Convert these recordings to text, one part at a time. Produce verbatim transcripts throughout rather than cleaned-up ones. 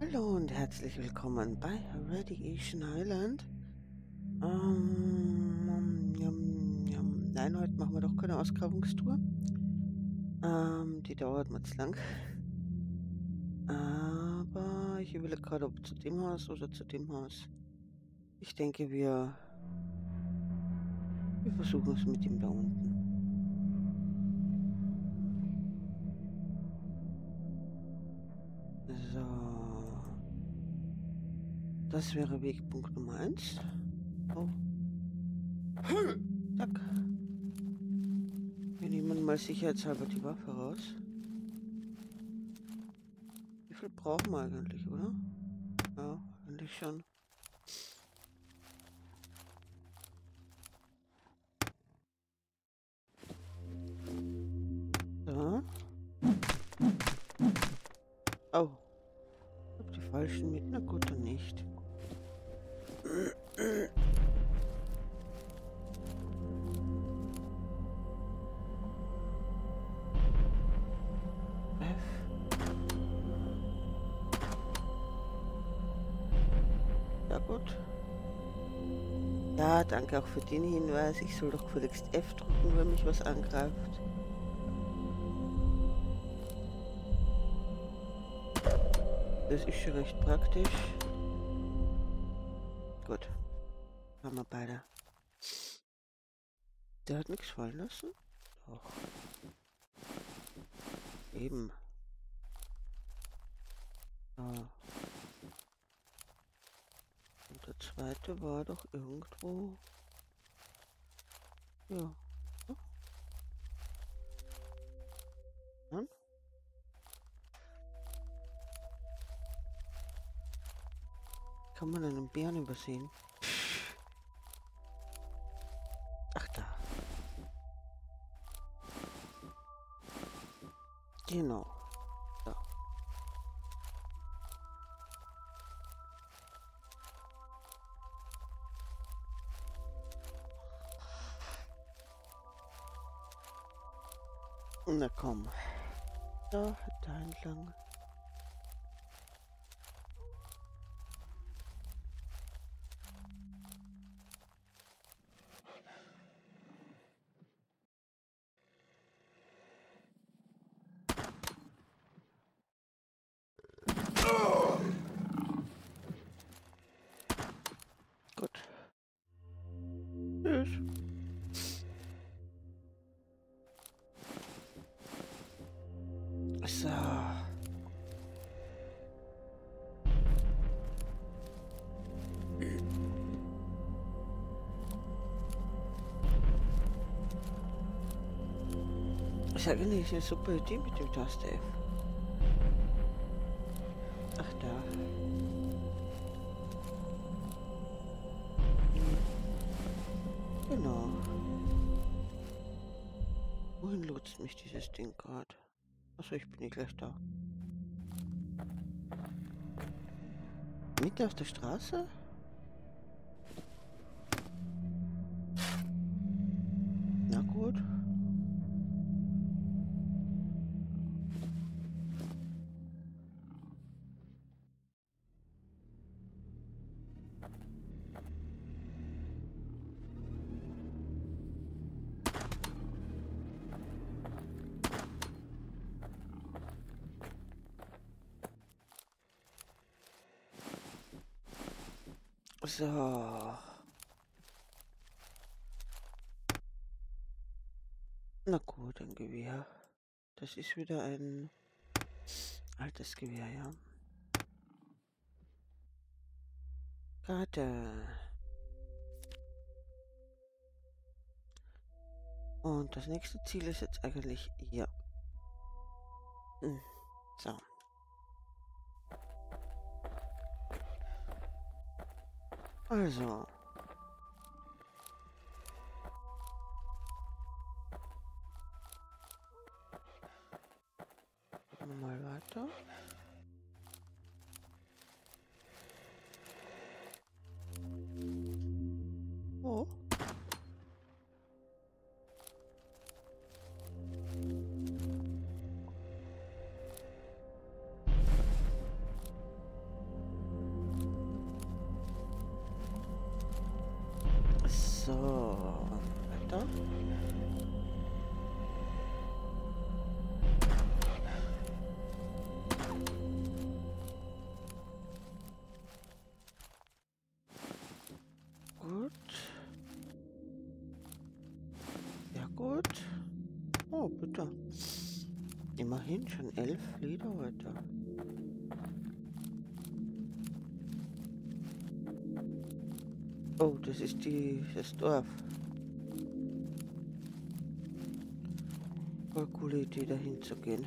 Hallo und herzlich willkommen bei Radiation Island. Ähm, jam, jam. Nein, heute machen wir doch keine Ausgrabungstour. Ähm, die dauert mir zu lang. Aber ich überlege gerade, ob zu dem Haus oder zu dem Haus. Ich denke, wir, wir versuchen es mit dem da unten. So. Das wäre Wegpunkt Nummer eins. Oh. Zack. Wir nehmen mal sicherheitshalber die Waffe raus. Wie viel brauchen wir eigentlich, oder? Ja, eigentlich schon. So. Oh. Ich hab die falschen mit. Na gut, dann nicht. Ja gut. Ja, danke auch für den Hinweis. Ich soll doch gefälligst F drücken, wenn mich was angreift. Das ist schon recht praktisch. Gut. Haben wir beide. Der hat nichts fallen lassen? Doch. Eben. Ah. Und der zweite war doch irgendwo. Ja. Oh. Hm? Kann man einen Bären übersehen? Ach da. Genau. So. Na komm. Da, da entlang. Gut. Tschüss. So. Ist eigentlich eine super Idee mit dem Taste F. Ach da. Genau. Wohin lotst mich dieses Ding gerade? Achso, ich bin nicht gleich da. Mitten auf der Straße? Na gut. So. Na gut, ein Gewehr. Das ist wieder ein altes Gewehr, ja. Karte. Und das nächste Ziel ist jetzt eigentlich hier. Hm. So. Also. Mal weiter. Oh. So, weiter. Gut. Ja gut. Oh, bitte. Immerhin schon elf Lieder heute. Oh, das ist die, das Dorf. Voll coole Idee, dahin zu gehen.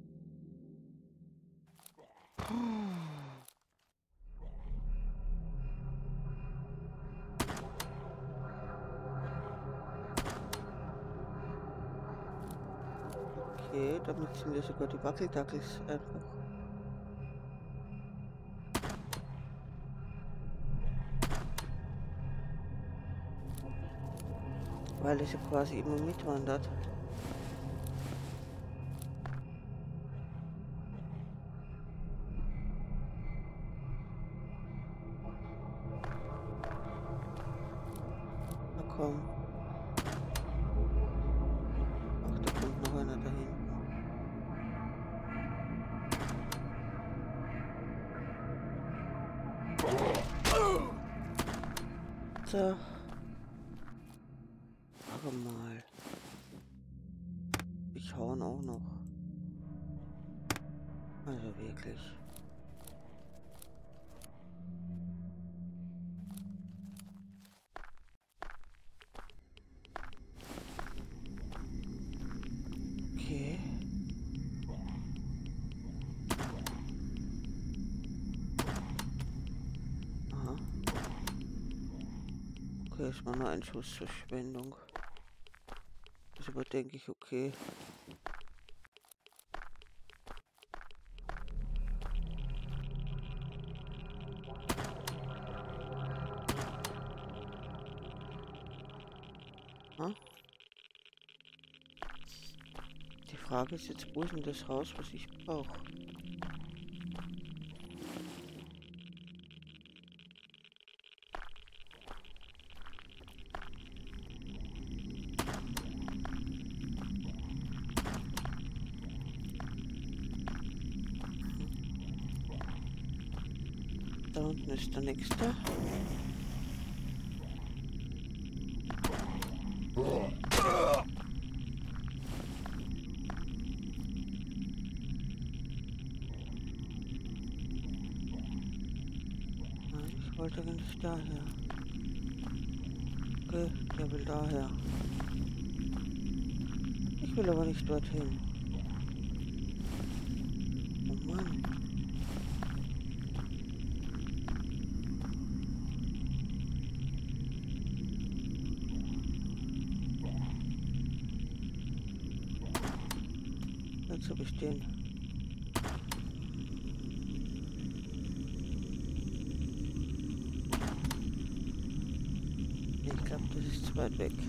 Okay, damit sind ja sogar die Wackeldackels einfach. Weil es ja quasi immer mitwandert. Na komm. Ach, da kommt noch einer da hinten. So. Warte mal. Ich hauen auch noch. Also wirklich. Okay. Aha. Okay, ist mal nur ein Schussverschwendung. Das überdenke ich, okay. Ha? Die Frage ist jetzt, wo ist denn das Haus, was ich brauche? Da unten ist der nächste. Nein, ich wollte gar nicht daher. Okay, der will daher. Ich will aber nicht dorthin. Oh Mann. Jetzt habe ich den. Ich glaube, das ist zu weit weg.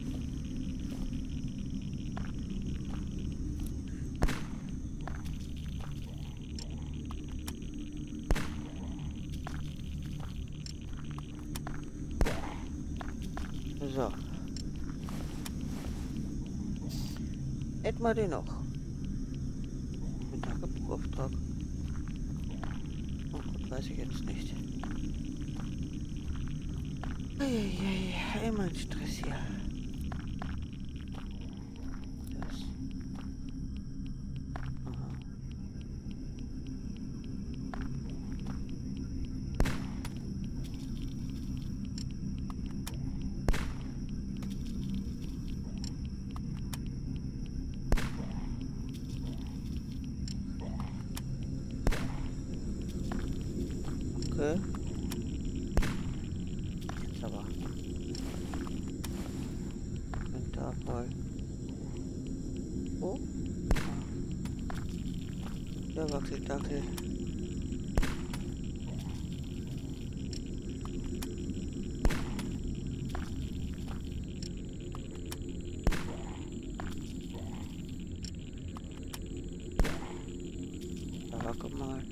So. Hätten wir den noch. Mit Tagebuchauftrag. Oh gut, weiß ich jetzt nicht. Eieiei, immer ein Stress hier. Das. Aha. Okay. Jetzt aber. Wenn da voll. Oh. Der Wackeldackel. Da mal.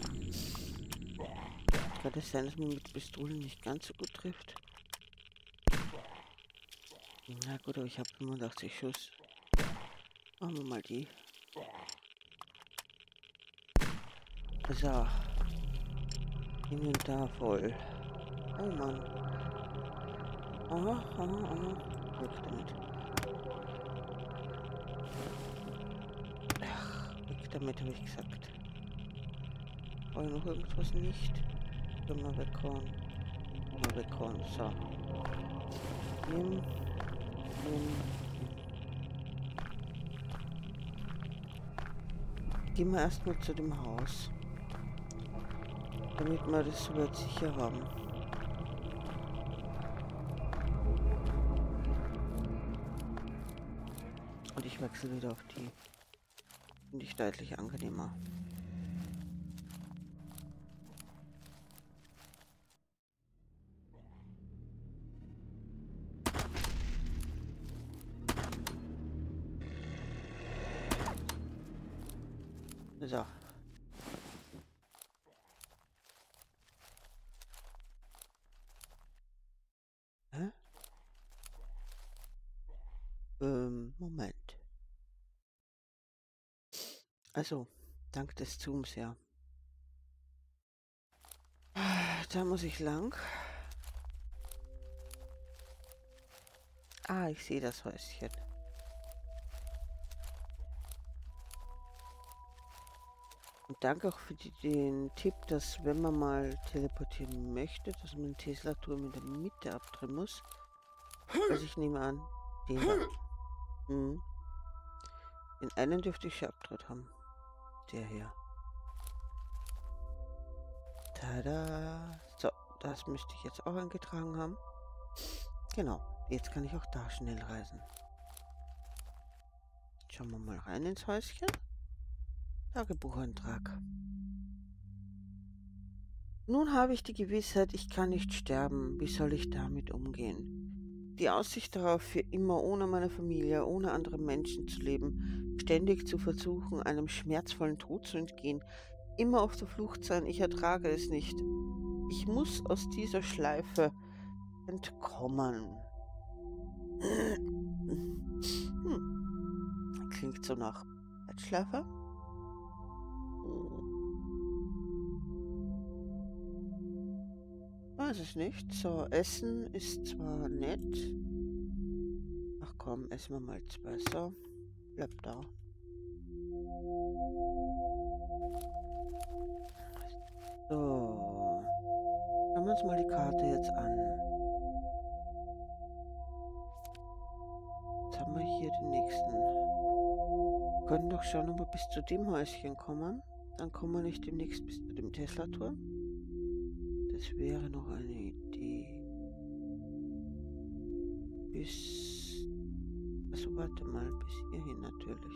Kann es sein, dass man mit Pistolen nicht ganz so gut trifft? Na gut, aber ich habe fünfundachtzig Schuss. Machen wir mal die. So. Inventar voll. Oh Mann. Aha, aha, aha. Weg damit. Ach, weg damit, habe ich gesagt. Brauche ich noch irgendwas nicht? Können wir weghauen. Können wir weghauen. So. Nimm. Nimm. Gehen wir erstmal zu dem Haus. Damit wir das soweit sicher haben. Und ich wechsle wieder auf die. Finde ich deutlich angenehmer. So. Hä? Ähm, Moment. Also, dank des Zooms, ja. Da muss ich lang. Ah, ich sehe das Häuschen. Und danke auch für die, den Tipp, dass wenn man mal teleportieren möchte, dass man den Tesla-Turm in der Mitte abdrehen muss. Also ich nehme an, den da. Hm. Den einen dürfte ich schon abdreht haben. Der hier. Tada! So, das müsste ich jetzt auch eingetragen haben. Genau, jetzt kann ich auch da schnell reisen. Schauen wir mal rein ins Häuschen. Tagebucheintrag. Nun habe ich die Gewissheit, ich kann nicht sterben. Wie soll ich damit umgehen? Die Aussicht darauf, für immer ohne meine Familie, ohne andere Menschen zu leben, ständig zu versuchen, einem schmerzvollen Tod zu entgehen, immer auf der Flucht sein, ich ertrage es nicht. Ich muss aus dieser Schleife entkommen. Hm. Klingt so nach Bettschleifer. Weiß es nicht. So, Essen ist zwar nett. Ach komm, essen wir mal zwei. So, bleib da. So. Schauen wir uns mal die Karte jetzt an. Jetzt haben wir hier den nächsten. Wir können doch schon noch mal bis zu dem Häuschen kommen. Dann kommen wir nicht demnächst bis zu dem Tesla-Turm. Das wäre noch eine Idee. Bis... Also warte mal, bis hierhin natürlich.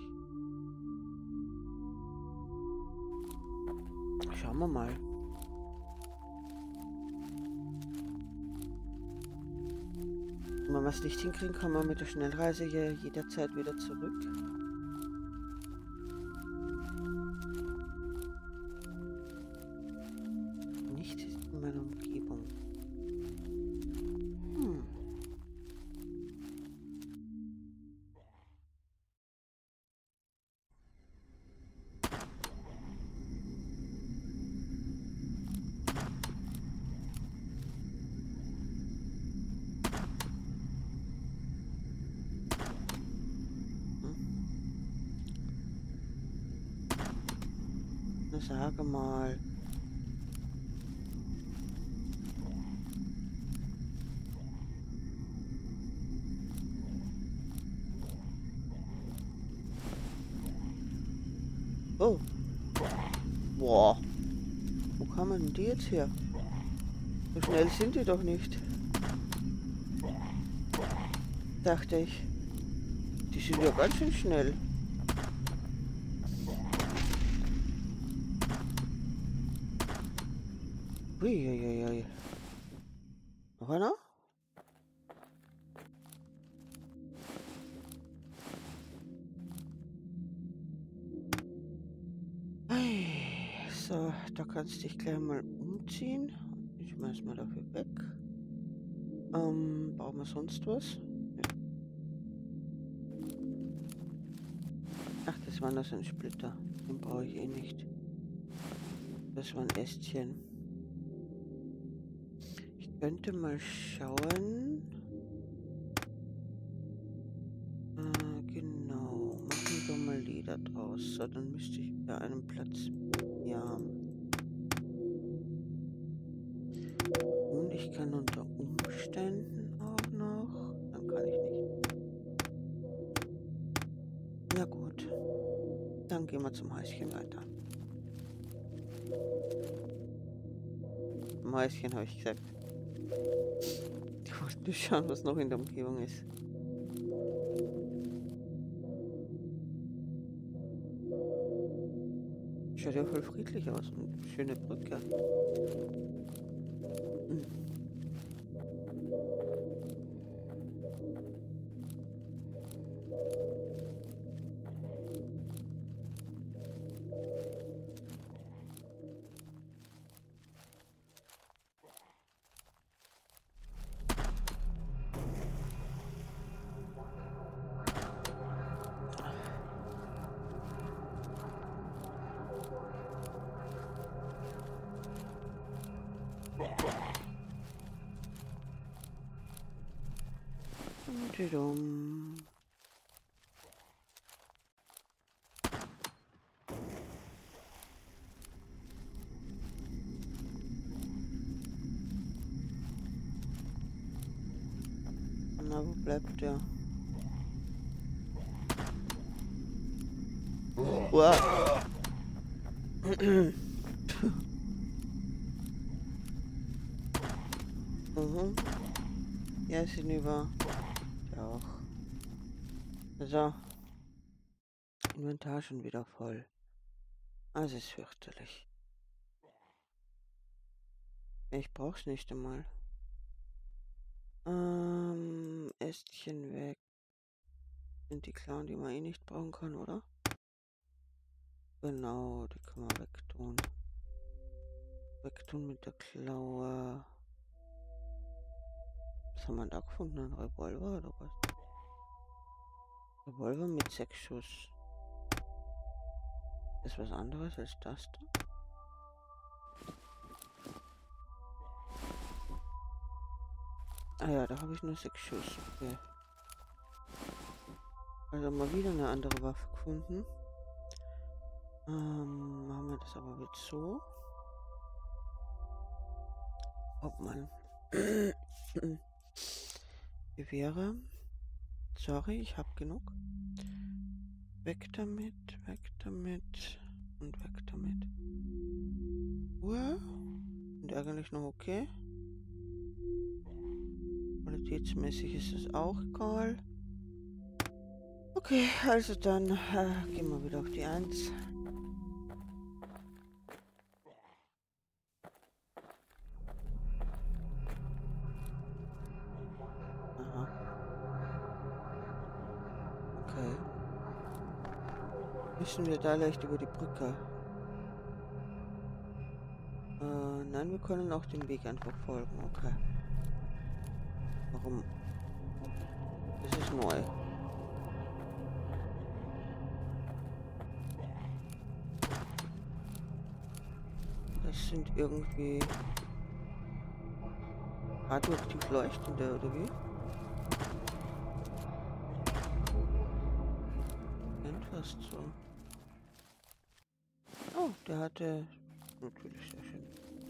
Schauen wir mal. Wenn wir es nicht hinkriegen, kann man mit der Schnellreise hier jederzeit wieder zurück. Nichts ist in meiner Umgebung. Hm. Na, sage mal. Oh. Boah. Wo kamen denn die jetzt her? So schnell sind die doch nicht. Dachte ich. Die sind ja ganz schön schnell. Uiuiui. Noch einer? So, da kannst du dich gleich mal umziehen. Ich schmeiß mal dafür weg. Ähm, brauchen wir sonst was? Ja. Ach, das war nur so ein Splitter. Den brauche ich eh nicht. Das war ein Ästchen. Ich könnte mal schauen. Äh, genau. Machen wir doch mal Leder draus. So, dann müsste ich wieder einen Platz hier haben. Und ich kann unter Umständen auch noch. Dann kann ich nicht. Na gut. Dann gehen wir zum Häuschen weiter. Zum Häuschen habe ich gesagt. Ich wollte nur schauen, was noch in der Umgebung ist. Schaut ja voll friedlich aus und schöne Brücke. Hm. Tudum. Na, wo bleibt der? Wow. Mhm. Ja, ist hinüber. Ja auch. So. Inventar schon wieder voll. Also ist fürchterlich. Ich brauch's nicht einmal. Ähm, Ästchen weg. Sind die Klauen, die man eh nicht brauchen kann, oder? Genau, die kann man wegtun. Wegtun mit der Klaue. Was haben wir da gefunden? Ein Revolver oder was? Revolver mit sechs Schuss. Ist was anderes als das da? Ah ja, da habe ich nur sechs Schuss. Okay. Also mal wieder eine andere Waffe gefunden. Ähm, machen wir das aber jetzt so. Ob man Gewehre. Sorry, ich habe genug. Weg damit, weg damit und weg damit. Uah. Und eigentlich noch okay. Qualitätsmäßig ist es auch egal. Okay, also dann äh, gehen wir wieder auf die eins. Aha. Okay. Müssen wir da leicht über die Brücke? Äh, nein, wir können auch den Weg einfach folgen. Okay. Warum? Das ist neu. Das sind irgendwie radioaktiv leuchtende, oder wie? Nennt fast so. Oh, der hatte... Natürlich, sehr schön.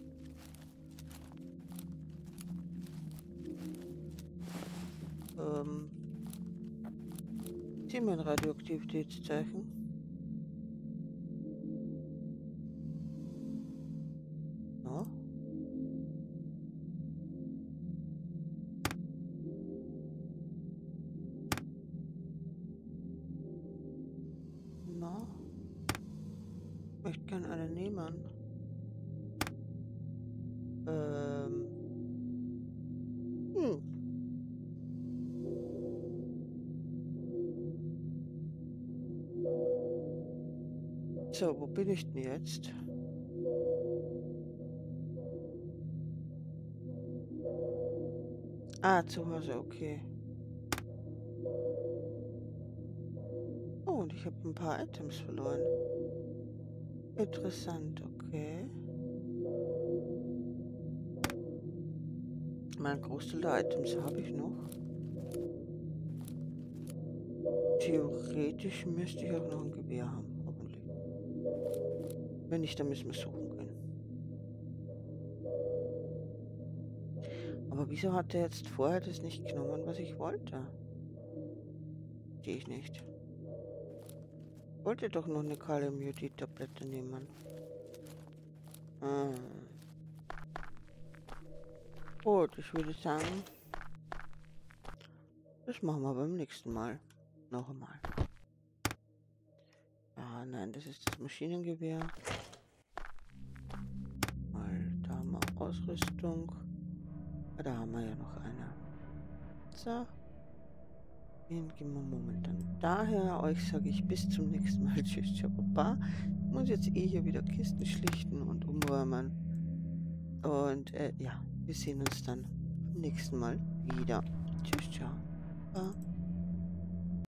Ähm... Zieh mir ein Radioaktivitätszeichen. Ja. Na. Ich möchte gerne eine nehmen. Ähm. Hm. So, wo bin ich denn jetzt? Ah, zu Hause, okay. Oh, und ich ich habe ein paar Items verloren. Interessant, okay. Mein Großteil der Items habe ich noch. Theoretisch müsste ich auch noch ein Gewehr haben, hoffentlich. Wenn nicht, dann müssen wir suchen gehen. Aber wieso hat er jetzt vorher das nicht genommen, was ich wollte? Verstehe ich nicht. Ich wollte doch noch eine Kaliumjodid-Tablette nehmen. Hm. Gut, ich würde sagen, das machen wir beim nächsten Mal. Noch einmal. Ah, nein, das ist das Maschinengewehr. Mal, da haben wir Ausrüstung. Ah, da haben wir ja noch eine. So. Den gehen wir momentan daher. Euch sage ich bis zum nächsten Mal. Tschüss, ciao, Papa. Ich muss jetzt eh hier wieder Kisten schlichten und umräumen. Und äh, ja, wir sehen uns dann beim nächsten Mal wieder. Tschüss, ciao. Baba.